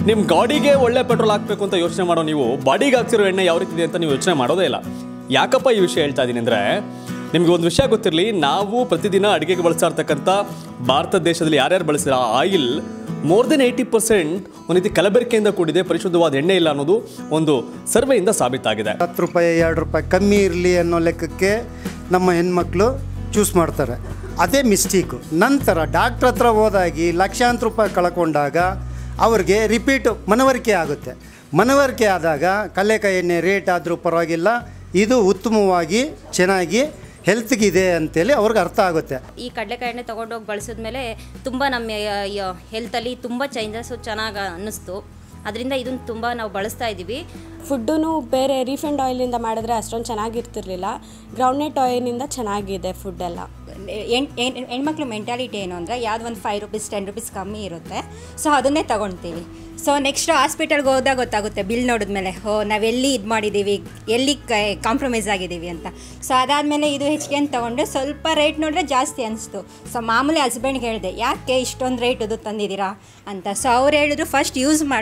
ನಿಮ್ಮ ಗಾಡಿಗೆ ಒಳ್ಳೆ ಪೆಟ್ರೋಲ್ ಹಾಕಬೇಕು ಅಂತ ಯೋಚನೆ ಮಾಡೋ ನೀವು ಬಾಡಿಗೆ ಹಾಕ್ತಿರೋ ಎಣ್ಣೆ ಯಾವ ರೀತಿ ಇದೆ ಅಂತ ನೀವು ಯೋಚನೆ ಮಾಡೋದೇ ಇಲ್ಲ. ಯಾಕಪ್ಪ ಈ ವಿಷಯ ಹೇಳ್ತಾ ಇದ್ದೀನಿ ಅಂದರೆ, ನಿಮಗೆ ಒಂದು ವಿಷಯ ಗೊತ್ತಿರಲಿ, ನಾವು ಪ್ರತಿದಿನ ಅಡುಗೆಗೆ ಬಳಸ್ತಾ ಇರ್ತಕ್ಕಂಥ ಭಾರತ ದೇಶದಲ್ಲಿ ಯಾರ್ಯಾರು ಬಳಸಿರೋ ಆಯಿಲ್ ಮೋರ್ ದೆನ್ 80% ಒಂದು ರೀತಿ ಕಲಬೆರಕೆಯಿಂದ ಕೂಡಿದೆ, ಪರಿಶುದ್ಧವಾದ ಎಣ್ಣೆ ಇಲ್ಲ ಅನ್ನೋದು ಒಂದು ಸರ್ವೆಯಿಂದ ಸಾಬೀತಾಗಿದೆ. 10 ರೂಪಾಯಿ 2 ರೂಪಾಯಿ ಕಮ್ಮಿ ಇರಲಿ ಅನ್ನೋ ಲೆಕ್ಕಕ್ಕೆ ನಮ್ಮ ಹೆಣ್ಮಕ್ಳು ಚೂಸ್ ಮಾಡ್ತಾರೆ. ಅದೇ ಮಿಸ್ಟೇಕು. ನಂತರ ಡಾಕ್ಟ್ರ್ ಹತ್ರ ಹೋದಾಗಿ ಲಕ್ಷಾಂತರ ರೂಪಾಯಿ ಕಳ್ಕೊಂಡಾಗ ಅವ್ರಿಗೆ ರಿಪೀಟು ಮನವರಿಕೆ ಆಗುತ್ತೆ. ಮನವರಿಕೆ ಆದಾಗ ಕಡಲೆಕಾಯಿ ಎಣ್ಣೆ ರೇಟ್ ಆದರೂ ಪರವಾಗಿಲ್ಲ, ಇದು ಉತ್ತಮವಾಗಿ ಚೆನ್ನಾಗಿ ಹೆಲ್ತ್ಗಿದೆ ಅಂತೇಳಿ ಅವ್ರಿಗೆ ಅರ್ಥ ಆಗುತ್ತೆ. ಈ ಕಡಲೆಕಾಯಿ ಎಣ್ಣೆ ತೊಗೊಂಡೋಗಿ ಬಳಸಿದ್ಮೇಲೆ ತುಂಬ ನಮ್ಮ ಹೆಲ್ತಲ್ಲಿ ತುಂಬ ಚೇಂಜಸ್ಸು ಚೆನ್ನಾಗಿ ಅನ್ನಿಸ್ತು. ಅದರಿಂದ ಇದನ್ನು ತುಂಬ ನಾವು ಬಳಸ್ತಾ ಇದ್ದೀವಿ. ಫುಡ್ಡೂ ಬೇರೆ ರೀಫೈಂಡ್ ಆಯಿಲಿಂದ ಮಾಡಿದ್ರೆ ಅಷ್ಟೊಂದು ಚೆನ್ನಾಗಿರ್ತಿರ್ಲಿಲ್ಲ. ಗ್ರೌಂಡ್ನಟ್ ಆಯಿಲಿಂದ ಚೆನ್ನಾಗಿದೆ ಫುಡ್ಡೆಲ್ಲ. ಹೆಣ್ಮಕ್ಳು ಮೆಂಟಾಲಿಟಿ ಏನು ಅಂದರೆ ಯಾವ್ದು ಒಂದು 5 ರೂಪೀಸ್ 10 ರೂಪೀಸ್ ಕಮ್ಮಿ ಇರುತ್ತೆ, ಸೊ ಅದನ್ನೇ ತೊಗೊಳ್ತೀವಿ. ಸೊ ನೆಕ್ಸ್ಟ್ ಹಾಸ್ಪಿಟಲ್ಗೆ ಹೋದಾಗ ಗೊತ್ತಾಗುತ್ತೆ ಬಿಲ್ ನೋಡಿದ್ಮೇಲೆ, ನಾವೆಲ್ಲಿ ಇದು ಮಾಡಿದ್ದೀವಿ, ಎಲ್ಲಿ ಕಾಂಪ್ರಮೈಸ್ ಆಗಿದ್ದೀವಿ ಅಂತ. ಸೊ ಅದಾದಮೇಲೆ ಇದು ಹೆಚ್ಚಿಗೆ ಅಂತ ತೊಗೊಂಡು ಸ್ವಲ್ಪ ರೇಟ್ ನೋಡಿದ್ರೆ ಜಾಸ್ತಿ ಅನಿಸ್ತು. ಸೊ ಮಾಮೂಲಿ ಹಸ್ಬೆಂಡ್ಗೆ ಹೇಳಿದೆ, ಯಾಕೆ ಇಷ್ಟೊಂದು ರೇಟ್ ಅದು ತಂದಿದ್ದೀರಾ ಅಂತ. ಸೊ ಅವ್ರು ಹೇಳಿದ್ರು, ಫಸ್ಟ್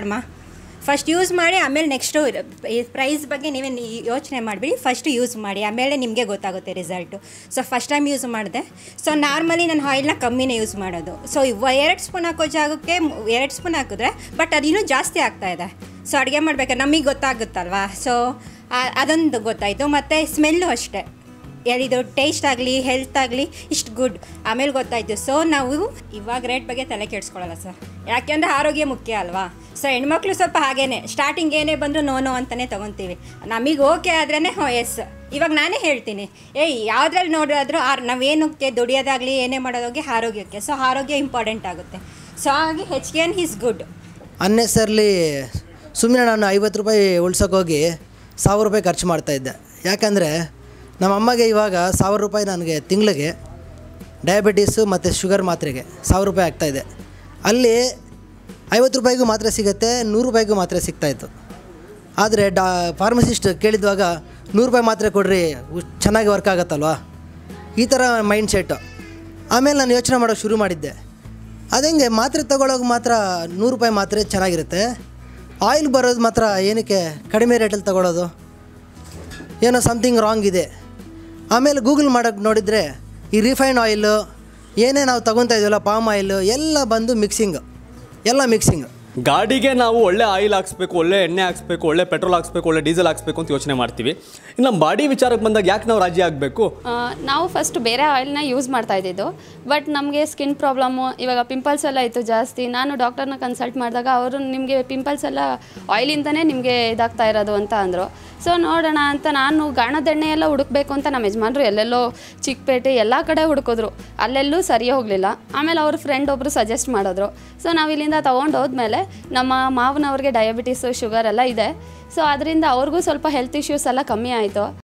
ಯೂಸ್ ಮಾಡಿ ಆಮೇಲೆ ನೆಕ್ಸ್ಟು ಪ್ರೈಸ್ ಬಗ್ಗೆ ನೀವೇ ಯೋಚನೆ ಮಾಡಿಬಿಡಿ, ಫಸ್ಟ್ ಯೂಸ್ ಮಾಡಿ, ಆಮೇಲೆ ನಿಮಗೆ ಗೊತ್ತಾಗುತ್ತೆ result. So first time use ಮಾಡಿದೆ. ಸೊ ನಾರ್ಮಲಿ ನಾನು ಆಯಿಲ್ನ ಕಮ್ಮಿನೇ ಯೂಸ್ ಮಾಡೋದು. ಸೊ 2 ಸ್ಪೂನ್ ಹಾಕೋ ಜಾಗಕ್ಕೆ 2 ಸ್ಪೂನ್ ಹಾಕಿದ್ರೆ ಬಟ್ ಅದಿನ್ನೂ ಜಾಸ್ತಿ ಆಗ್ತಾಯಿದೆ. ಸೊ ಅಡುಗೆ ಮಾಡ್ಬೇಕಾದ್ರೆ ನಮಗೆ ಗೊತ್ತಾಗುತ್ತಲ್ವಾ. ಸೊ ಅದೊಂದು ಗೊತ್ತಾಯಿತು. ಮತ್ತು ಸ್ಮೆಲ್ಲು ಅಷ್ಟೇ, ಇದು ಟೇಸ್ಟ್ ಆಗಲಿ ಹೆಲ್ತ್ ಆಗಲಿ ಇಷ್ಟು ಗುಡ್ ಆಮೇಲೆ ಗೊತ್ತಾಯಿತು. ಸೊ ನಾವು ಇವಾಗ ರೇಟ್ ಬಗ್ಗೆ ತಲೆ ಕೆಡಿಸ್ಕೊಳ್ಳಲ್ಲ ಸರ್, ಯಾಕೆಂದರೆ ಆರೋಗ್ಯ ಮುಖ್ಯ ಅಲ್ವಾ. ಸೊ ಹೆಣ್ಮಕ್ಳು ಸ್ವಲ್ಪ ಹಾಗೇ ಸ್ಟಾರ್ಟಿಂಗ್ ಏನೇ ಬಂದರೂ ನೋ ಅಂತಲೇ ತೊಗೊತೀವಿ. ನಮಗೆ ಓಕೆ ಆದ್ರೇ ಎಸ್. ಇವಾಗ ನಾನೇ ಹೇಳ್ತೀನಿ, ಯಾವುದ್ರಲ್ಲಿ ನೋಡಿದ್ರೂ ನಾವೇನಕ್ಕೆ ದುಡಿಯೋದಾಗಲಿ ಏನೇ ಮಾಡೋದಾಗಲಿ ಆರೋಗ್ಯಕ್ಕೆ. ಸೊ ಆರೋಗ್ಯ ಇಂಪಾರ್ಟೆಂಟ್ ಆಗುತ್ತೆ. ಸೊ ಹಾಗೆ HKN ಈಸ್ ಗುಡ್. ಅನ್ನೆಸರ್ಲಿ ಸುಮ್ಮನೆ ನಾನು 50 ರೂಪಾಯಿ ಉಳ್ಸೋಕ್ಕೋಗಿ 1000 ರೂಪಾಯಿ ಖರ್ಚು ಮಾಡ್ತಾಯಿದ್ದೆ. ಯಾಕಂದರೆ ನಮ್ಮ ಅಮ್ಮಗೆ ಇವಾಗ 1000 ರೂಪಾಯಿ ನನಗೆ ತಿಂಗಳಿಗೆ ಡಯಾಬಿಟೀಸು ಮತ್ತು ಶುಗರ್ ಮಾತ್ರೆಗೆ 1000 ರೂಪಾಯಿ ಆಗ್ತಾಯಿದೆ. ಅಲ್ಲಿ 50 ರೂಪಾಯಿಗೂ ಮಾತ್ರೆ ಸಿಗುತ್ತೆ, 100 ರೂಪಾಯಿಗೂ ಮಾತ್ರೆ ಸಿಗ್ತಾಯಿತ್ತು. ಆದರೆ ಫಾರ್ಮಸಿಸ್ಟ್ ಕೇಳಿದ್ವಾಗ 100 ರೂಪಾಯಿ ಮಾತ್ರೆ ಕೊಡ್ರಿ, ಚೆನ್ನಾಗಿ ವರ್ಕ್ ಆಗುತ್ತಲ್ವ, ಈ ಥರ ಮೈಂಡ್ ಸೆಟ್ಟು. ಆಮೇಲೆ ನಾನು ಯೋಚನೆ ಮಾಡೋಕ್ಕೆ ಶುರು ಮಾಡಿದ್ದೆ, ಅದಂಗೆ ಮಾತ್ರೆ ತೊಗೊಳೋಕೆ ಮಾತ್ರ 100 ರೂಪಾಯಿ ಮಾತ್ರೆ ಚೆನ್ನಾಗಿರುತ್ತೆ, ಆಯಿಲ್ ಬರೋದು ಮಾತ್ರ ಏನಕ್ಕೆ ಕಡಿಮೆ ರೇಟಲ್ಲಿ ತೊಗೊಳೋದು, ಏನೋ ಸಮಥಿಂಗ್ ರಾಂಗ್ ಇದೆ. ಆಮೇಲೆ ಗೂಗಲ್ ಮಾಡೋಕ್ಕೆ ನೋಡಿದರೆ ಈ ರಿಫೈಂಡ್ ಆಯಿಲು ಏನೇ ನಾವು ತೊಗೊತಾ ಇದೀವಲ್ಲ, ಪಾಮ್ ಆಯಿಲು ಎಲ್ಲ ಬಂದು ಎಲ್ಲ ಮಿಕ್ಸಿಂಗ್. ಗಾಡಿಗೆ ನಾವು ಒಳ್ಳೆ ಆಯಿಲ್ ಹಾಕ್ಸ್ಬೇಕು, ಒಳ್ಳೆ ಎಣ್ಣೆ ಹಾಕ್ಸ್ಬೇಕು, ಒಳ್ಳೆ ಪೆಟ್ರೋಲ್ ಹಾಕ್ಸ್ಬೇಕು, ಒಳ್ಳೆ ಡೀಸೆಲ್ ಹಾಕ್ಸ್ಬೇಕು ಅಂತ ಯೋಚನೆ ಮಾಡ್ತೀವಿ. ಇನ್ನು ನಮ್ಮ ಬಾಡಿ ವಿಚಾರಕ್ಕೆ ಬಂದಾಗ ಯಾಕೆ ನಾವು ರಾಜಿ ಆಗಬೇಕು? ನಾವು ಫಸ್ಟ್ ಬೇರೆ ಆಯಿಲ್ನ ಯೂಸ್ ಮಾಡ್ತಾ ಇದ್ದಿದ್ದು, ಬಟ್ ನಮಗೆ ಸ್ಕಿನ್ ಪ್ರಾಬ್ಲಮ್ಮು, ಇವಾಗ ಪಿಂಪಲ್ಸ್ ಎಲ್ಲ ಇತ್ತು ಜಾಸ್ತಿ. ನಾನು ಡಾಕ್ಟರ್ನ ಕನ್ಸಲ್ಟ್ ಮಾಡಿದಾಗ ಅವರು ನಿಮಗೆ ಪಿಂಪಲ್ಸ್ ಎಲ್ಲ ಆಯಿಲಿಂದನೇ ನಿಮಗೆ ಇದಾಗ್ತಾ ಇರೋದು ಅಂತ ಅಂದರು. ಸೊ ನೋಡೋಣ ಅಂತ ನಾನು ಗಾಣದ ಎಣ್ಣೆ ಎಲ್ಲ ಹುಡುಕ್ಬೇಕು ಅಂತ ನಮ್ಮ ಯಜಮಾನ್ರು ಎಲ್ಲೆಲ್ಲೋ ಚಿಕ್ಕಪೇಟೆ ಎಲ್ಲ ಕಡೆ ಹುಡುಕಿದ್ರು, ಅಲ್ಲೆಲ್ಲೂ ಸರಿ ಹೋಗಲಿಲ್ಲ. ಆಮೇಲೆ ಅವ್ರ ಫ್ರೆಂಡ್ ಒಬ್ಬರು ಸಜೆಸ್ಟ್ ಮಾಡಿದ್ರು. ಸೊ ನಾವು ಇಲ್ಲಿಂದ ತೊಗೊಂಡು ಹೋದ್ಮೇಲೆ ನಮ್ಮ ಮಾವನವ್ರಿಗೆ ಡಯಾಬಿಟೀಸು ಶುಗರ್ ಎಲ್ಲ ಇದೆ. ಸೊ ಅದರಿಂದ ಅವ್ರಿಗೂ ಸ್ವಲ್ಪ ಹೆಲ್ತ್ ಇಶ್ಯೂಸ್ ಎಲ್ಲ ಕಮ್ಮಿ ಆಯಿತು.